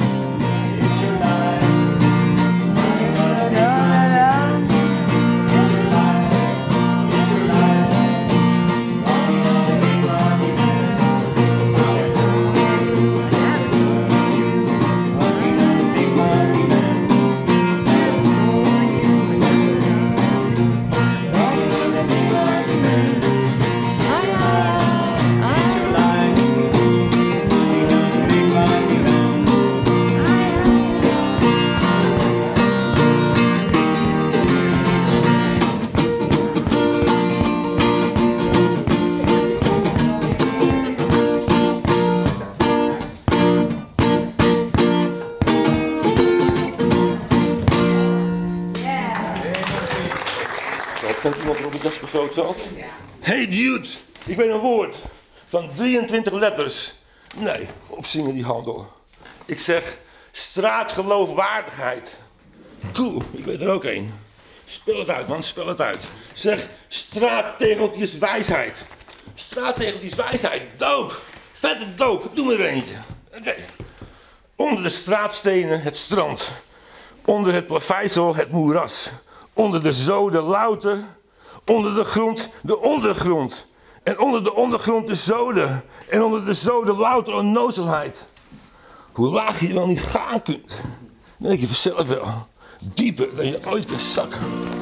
Hey dude, ik weet een woord van drieëntwintig letters. Nee, opzingen die handel. Ik zeg straatgeloofwaardigheid. Cool, ik weet er ook één. Spel het uit man, spel het uit. Zeg straattegeltjes wijsheid. Straattegeltjes wijsheid, doop. Vette doop, doe maar er eentje. Oké. Okay. Onder de straatstenen het strand. Onder het plaveisel het moeras. Onder de zoden louter. Onder de grond de ondergrond. En onder de ondergrond de zoden. En onder de zoden louter onnozelheid. Hoe laag je wel niet gaan kunt. Dan denk je vanzelf wel. Dieper dan je ooit kunt zakken.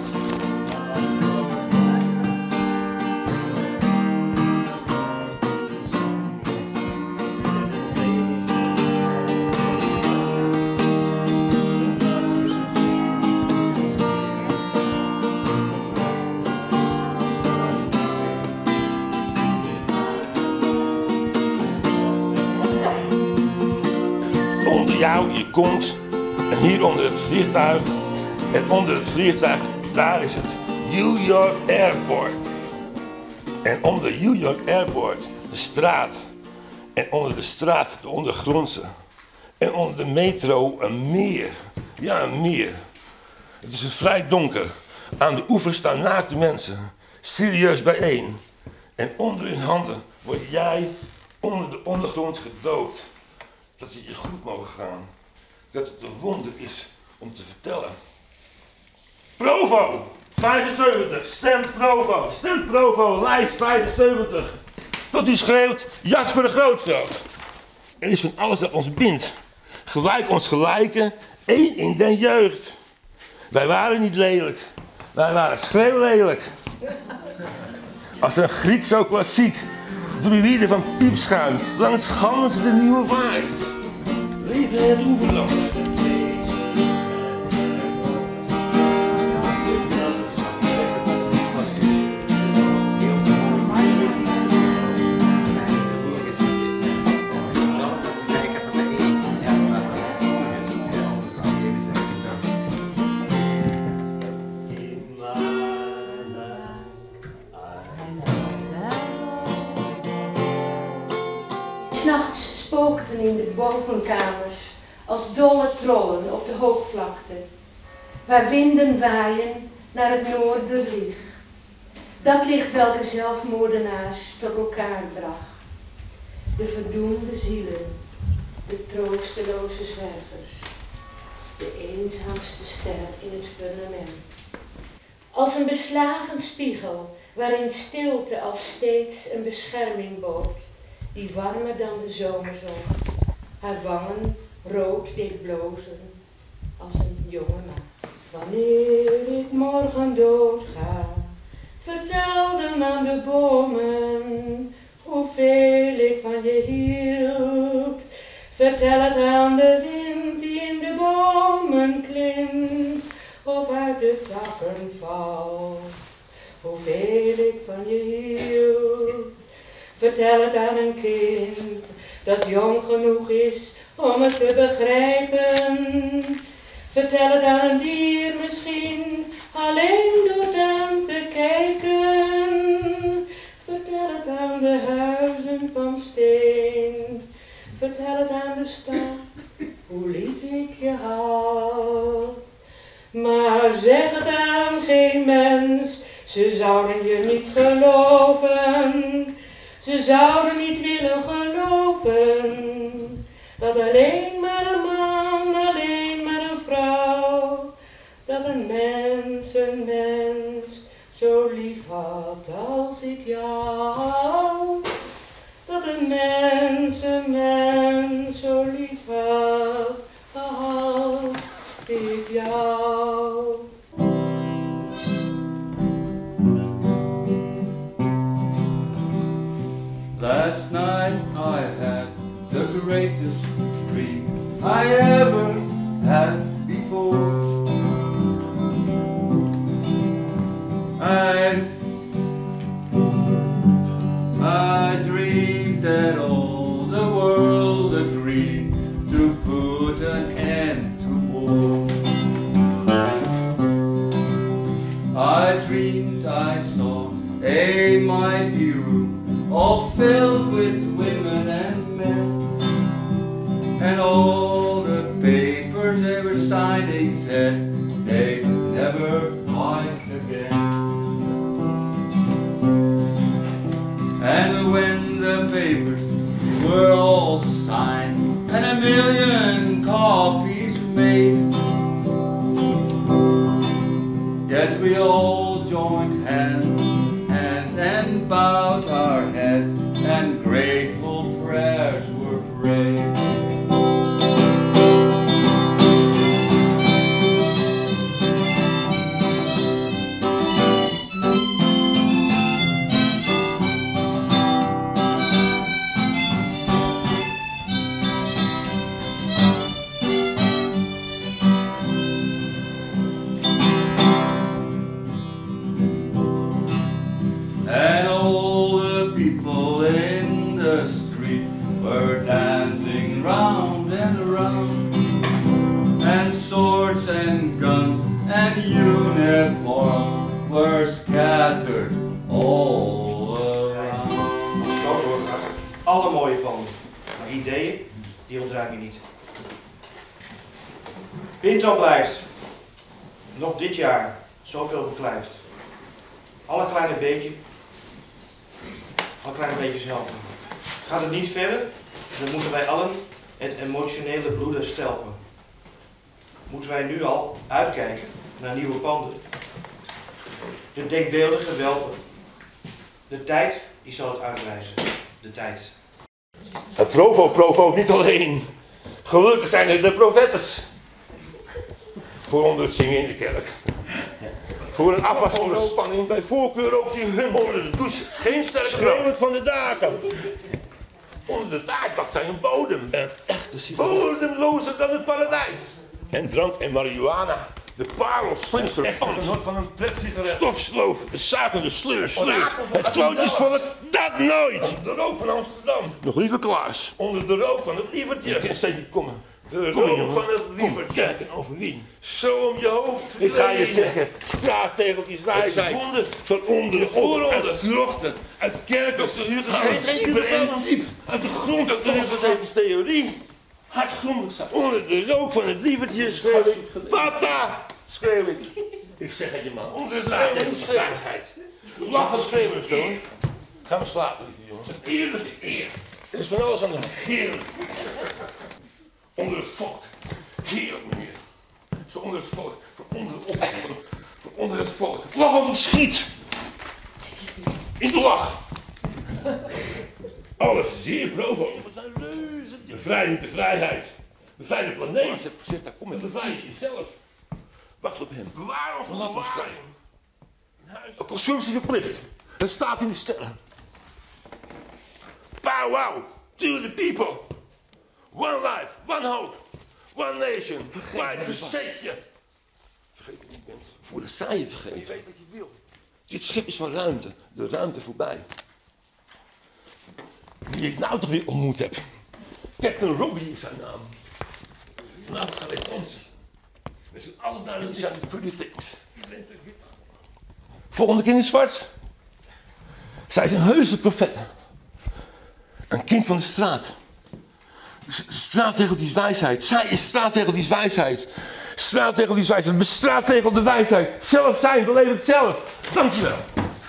Jou, je komt en hier onder het vliegtuig en onder het vliegtuig, daar is het New York Airport. En onder New York Airport de straat en onder de straat de ondergrondse en onder de metro een meer. Ja, een meer. Het is vrij donker. Aan de oever staan naakte mensen, serieus bijeen. En onder hun handen word jij onder de ondergrond gedood. Dat ze je goed mogen gaan. Dat het een wonder is om te vertellen. Provo! vijfenzeventig, stem Provo, stem Provo, lijst vijfenzeventig. Tot u schreeuwt Jasper de Grootveld. Er is van alles dat ons bindt. gelijk ons gelijken, één in den jeugd. Wij waren niet lelijk, wij waren schreeuwlelijk. Als een Griek zo klassiek, druïde van piepschuim, langs gans de nieuwe vaart. Leven het oeverland. S'nachts spookten in de bovenkamers als dolle trollen op de hoogvlakte, waar winden waaien naar het noorderlicht. Dat licht welke zelfmoordenaars tot elkaar bracht. De verdoemde zielen, de troosteloze zwervers, de eenzaamste ster in het firmament. Als een beslagen spiegel, waarin stilte als steeds een bescherming bood, die warmer dan de zomerzon, haar wangen rood deed blozen als een jonge man. Wanneer ik morgen doodga, vertel dan aan de bomen hoeveel ik van je hield. Vertel het aan de wind die in de bomen klimt of uit de takken valt, hoeveel ik van je hield. Vertel het aan een kind dat jong genoeg is om het te begrijpen. Vertel het aan een dier misschien, alleen door aan te kijken. Vertel het aan de huizen van steen. Vertel het aan de stad, hoe lief ik je had. Maar zeg het aan geen mens, ze zouden je niet geloven. Ze zouden niet willen geloven dat alleen maar een man, alleen maar een vrouw, dat een mens een mens zo lief had als ik jou. Dat een mens een mens zo lief had als ik jou. Last night I had the greatest dream I ever had before. I, I dreamed that all the world agreed to put an end to war. I dreamed I saw a mighty room all filled with women and men, and all the papers they were signing said they'd never fight again. And when the papers were all signed and a million copies made, yes, we all joined hands, hands and bowed our heads, and grateful prayers were prayed. And all the people in the street were dancing round and around, and swords and guns and uniforms were scattered all around. Als zo doorgaat, alle mooie plannen, maar ideeën, die ontruim je niet. Pinto blijft, nog dit jaar, zoveel beklijft. Alle kleine beetje, alle kleine beetjes helpen. Gaat het niet verder, dan moeten wij allen het emotionele bloeden stelpen. Moeten wij nu al uitkijken naar nieuwe panden. De denkbeeldige welpen. De tijd, die zal het uitwijzen. De tijd. Provo, Provo, niet alleen. Gelukkig zijn er de profetes. Voor onder het zingen in de kerk. Voor een afwas onder spanning, bij voorkeur ook die hum onder de douche. Geen sterk schreeuwend van de daken. Onder de taakbak zijn een bodem. En echte sigaret. Bodemlozer dan het paradijs. En drank en marihuana. De parel slimste van, van een pretsigaret. Stofsloof, de zakende sleur, sleurt. Het klootjes van het dat nooit. De rook van Amsterdam. Nog liever Klaas. Onder de rook van het lievertje. Ik kan steeds niet komen. De rook van het lievertje. Kijk en over wie. Zo om je hoofd. Ik ga je zeggen. Straattegeltjes wijsheid. Van onder de onder. Uit de krochten. Uit de kerken. Uit de diep. Uit de grond. Uit de theorie. Hartgrondig zijn. Onder de rook van het lievertje schreeuw ik. Papa! Schreeuw ik. Ik zeg het je man. Onder de rook van de wijsheid. Lachen schreeuwen zo. Gaan we slapen, lieve jongens. Een eerlijke eer. Er is van alles aan de hand. Heerlijk. Onder het volk. Heerlijk, meneer. Zo onder het volk. Voor onder het opvolk. Voor onder het volk. Lach of het schiet. In de lach. Alles zeer provo. We zijn reuzen. Bevrijding de vrijheid. Bevrijd de planeet. Ik heb gezegd, daar kom je. Bevrijd jezelf. Wacht op hem. Bewaar ons van de vrij. Een consumptie verplicht. Dat staat in de sterren. Pow wow. To the people. One life. One hope. One nation. Vergeet verzet je. Vergeet wat je bent. Voor de saaie vergeten. Je weet wat je wil. Dit schip is van ruimte. De ruimte voorbij. Die ik nou toch weer ontmoet heb. Captain Robbie is zijn naam. Vanavond gaan wij dansen. Met z'n allen daar in zijn pretty things. Volgende keer in het zwart. Zij is een heuse profette. Een kind van de straat. Straattegel die is wijsheid. Zij is straattegel die is wijsheid. Straattegel die is wijsheid. Straattegel de wijsheid. Zelf zijn, beleef het zelf. Dankjewel.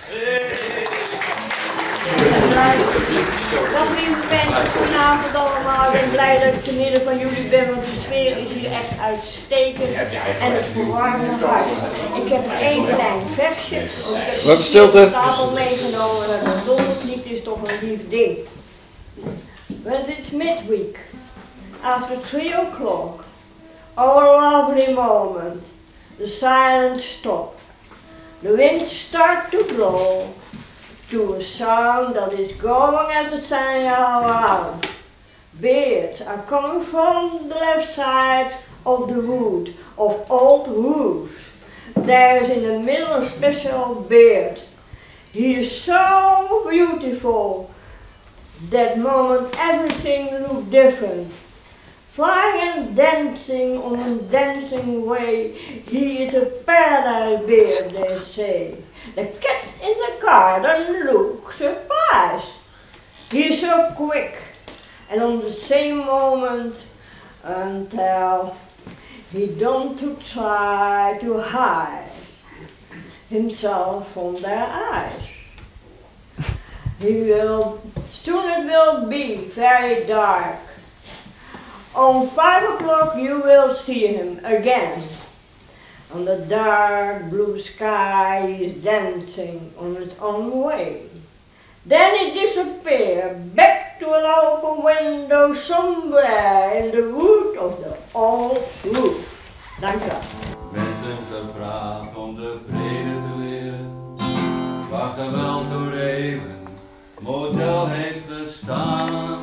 Dag lieve mensen, goedenavond allemaal. Ik ben blij dat ik te midden van jullie ben, want de sfeer is hier echt uitstekend en het verwarmt mijn hart. Ik heb één klein versje. Wat stilte? Ik heb een stapel meegenomen dat de zon niet is toch een lief ding. But it's midweek, after three o'clock, oh lovely moment, the silence stops, the wind starts to blow, to a sound that is going as a sign around. Birds are coming from the left side of the wood of old roofs. There's in the middle a special bird. He is so beautiful. That moment everything looked different. Flying and dancing on a dancing way. He is a paradise bird, they say. The cat in the garden looks surprised. He is so quick, and on the same moment, until he don't to try to hide himself from their eyes. He will, soon it will be very dark. On five o'clock you will see him again. On the dark blue sky he is dancing on his own way. Then he disappears back to an open window somewhere in the wood of the old roof. Dank u wel. Mensen gevraagd om de vrede te leren, waar geweld door eeuwen model heeft gestaan.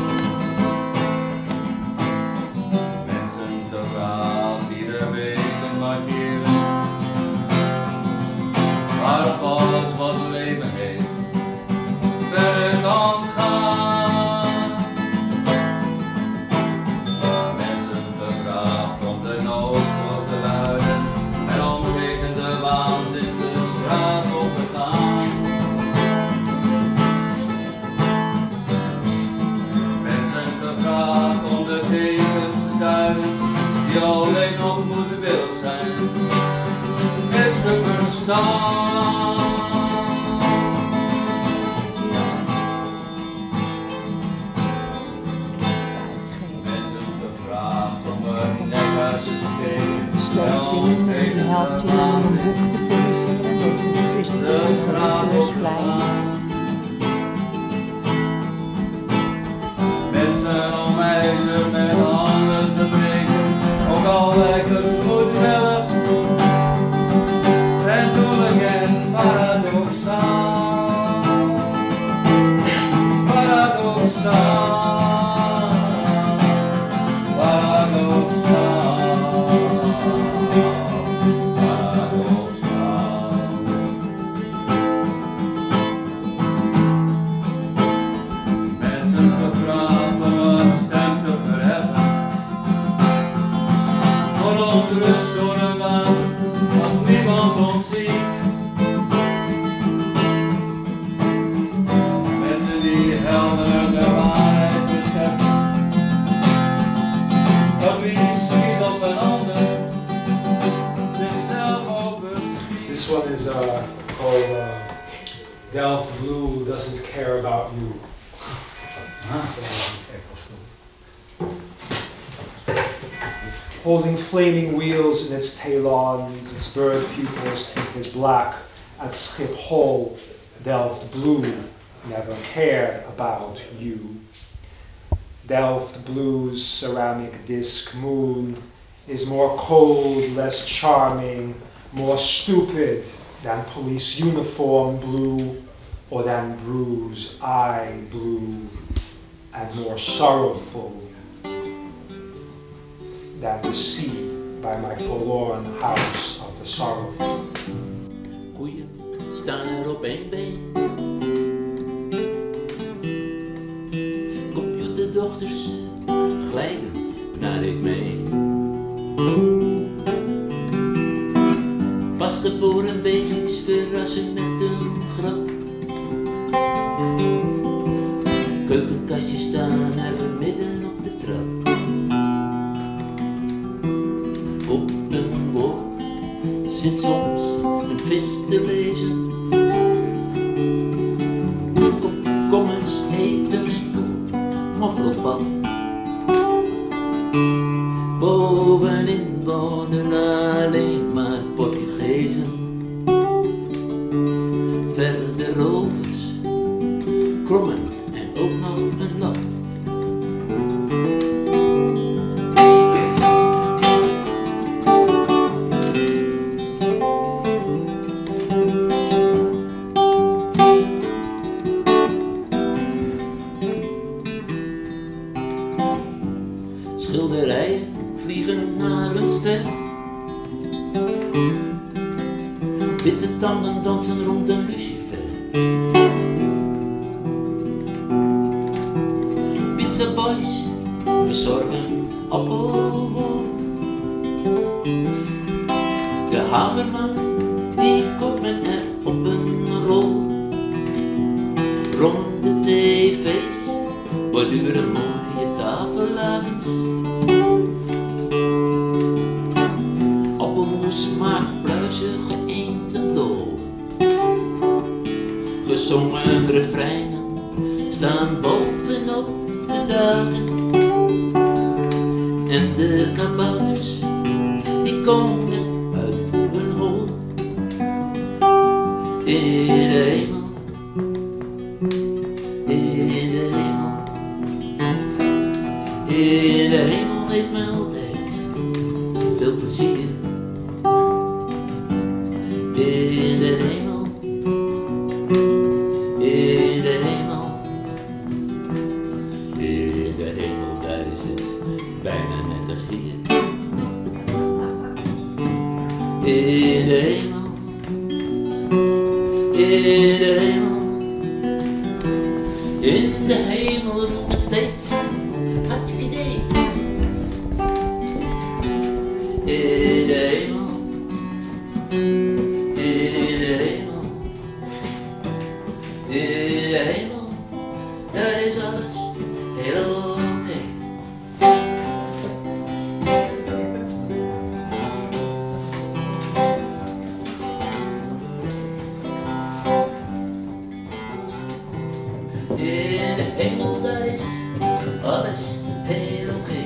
Mensen gevraagd die de wegen markeren, waarop alles wat leven heeft verder kan gaan. Mensen gevraagd om de nood voor te luiden en om tegen de waand in de straat op te gaan. Mensen gevraagd om de tekens te duiden die alleen nog moedwillig zijn, is te verstaan. Die helpt je om een boek te publiceren tegen de presentatie van het Plusplein. Mensen om ijzer met handen al lekker moedermelk. En toen again paradoxaal, paradoxaal, paradoxaal, paradoxaal. Mensen gepraat om wat stem te verheffen, onontrust door een waan dat niemand ontziet. Mensen die helder de waarheid beseffen, dat wie schiet op een ander zichzelf ook beschiet. This one is uh, called uh, Delft Blue Doesn't Care About You. So, holding flaming wheels in its talons, its bird pupils tinted black, at Schiphol, Delft Blue never cared about you. Delft Blue's ceramic disc moon is more cold, less charming, more stupid than police uniform blue or than Bruce eye blue, and more sorrowful than the sea by my forlorn house of the sorrowful. Koeien staan er op één been. Computerdochters glijden naar ik mee. Pasgeboren baby's verrassen met een grap. Keukenkastjes staan er midden op de trap. Op een woord zit soms een vis te lezen. Kom eens eten enkel moffelpap. Bovenin wonen alleen maar Portugezen. Verder rovers, krommen en ook nog een lap. Schilderijen vliegen naar een ster. Witte tanden dansen rond een lucifer. Pizza boys bezorgen appelworm. De haverman die koopt men er op een rol. Ronde tv's, borduren mooie tafellakens. Appelmoes maakt pluizige eendendol. Gezongen refreinen staan bovenop de dagen. En de kabouters die komen uit hun hol. In de hemel, in de hemel, in de hemel heeft men altijd veel plezier. In de hemel, in de hemel, in de hemel, daar is het bijna net als hier. In de hemel, in de hemel, in de hemel roept het steeds, had je idee? In de hemel, in de hemel, in de hemel, daar is alles heel oké. In de hemel, daar is alles heel oké.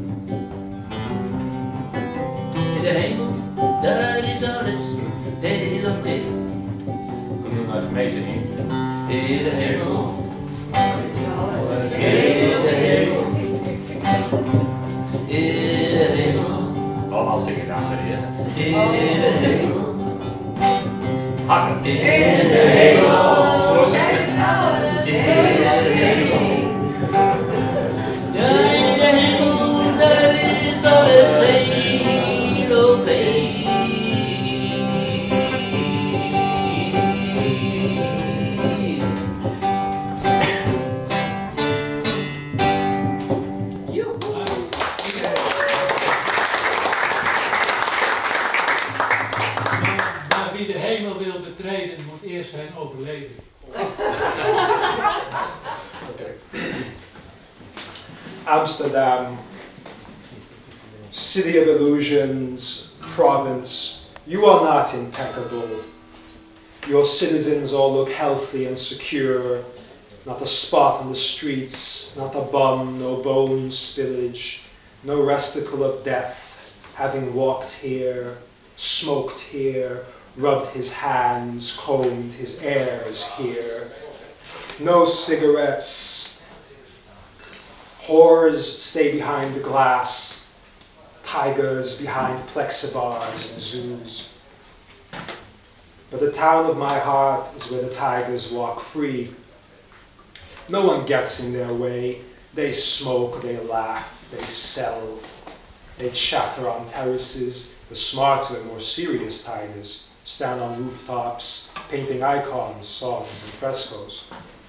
In de hemel, daar is alles heel oké. Kom je nou even mee zingen? In de hemel, in de hemel, in de hemel, allemaal zingen, dames en heren. In de hemel. Harder. In de hemel. Zijn de schouders in de hemel. Ja, in de hemel, daar is alles heel oké. Maar wie de hemel wil betreden, moet eerst zijn overleden. Amsterdam, city of illusions, province, you are not impeccable. Your citizens all look healthy and secure, not a spot on the streets, not a bum, no bone spillage, no resticle of death, having walked here, smoked here, rubbed his hands, combed his hairs here. No cigarettes. Whores stay behind the glass, tigers behind plexibars and zoos. But the town of my heart is where the tigers walk free. No one gets in their way. They smoke, they laugh, they sell, they chatter on terraces. The smarter and more serious tigers stand on rooftops, painting icons, songs, and frescoes.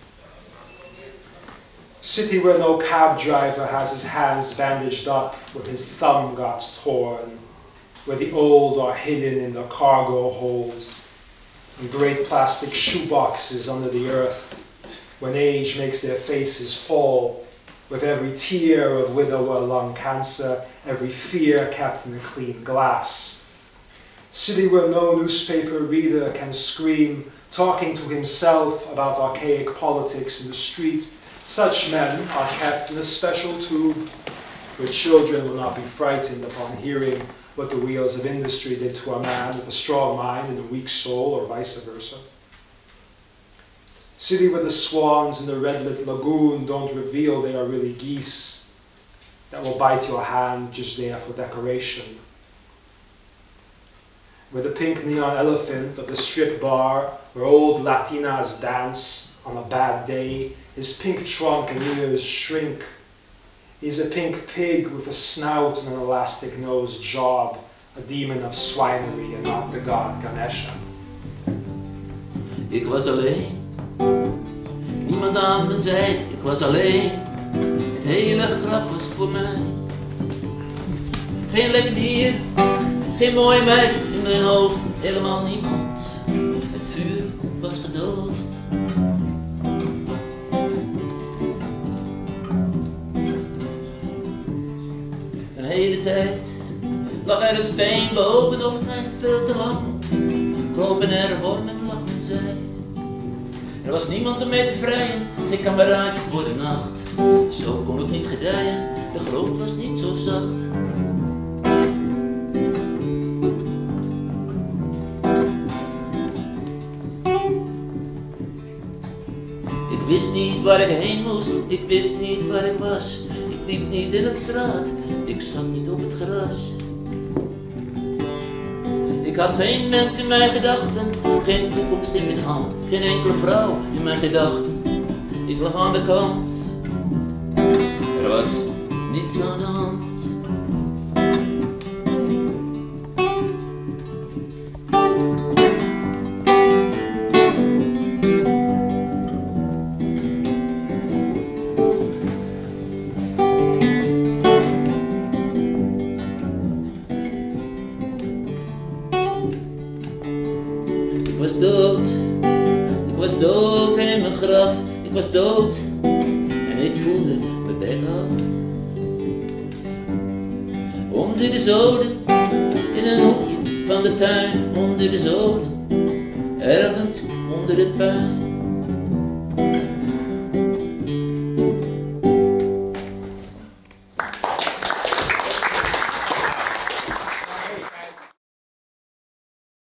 City where no cab driver has his hands bandaged up when his thumb got torn, where the old are hidden in the cargo hold, in great plastic shoeboxes under the earth, when age makes their faces fall, with every tear of widower lung cancer, every fear kept in a clean glass. City where no newspaper reader can scream, talking to himself about archaic politics in the street. Such men are kept in a special tube where children will not be frightened upon hearing what the wheels of industry did to a man with a strong mind and a weak soul, or vice versa. City where the swans in the red-lit lagoon don't reveal they are really geese that will bite your hand just there for decoration. Where the pink neon elephant of the strip bar where old Latinas dance on a bad day, his pink trunk and ears shrink. He's a pink pig with a snout and an elastic-nosed job, a demon of swinery and not the god Ganesha. Ik was alleen. Niemand aan mijn zij, ik was alleen. Het hele graf was voor mij. Geen lekker dier, geen mooie meid in mijn hoofd, helemaal niemand. Het vuur was gedoofd. Een hele tijd lag er een steen bovenop mijn veel te lang. Kropen er wormen en lachen zij. Er was niemand om mee te vrijen, geen kameraadje voor de nacht. Zo kon ik niet gedijen, de grond was niet zo zacht. Ik wist niet waar ik heen moest, ik wist niet waar ik was. Ik liep niet in het straat, ik zat niet op het gras. Ik had geen mens in mijn gedachten, geen toekomst in mijn hand, geen enkele vrouw in mijn gedachten. Ik lag aan de kant, er was niets aan de hand. Ik was dood, ik was dood en in mijn graf, ik was dood en ik voelde mijn bek af. Onder de zoden, in een hoekje van de tuin, onder de zoden, ergens onder het puin.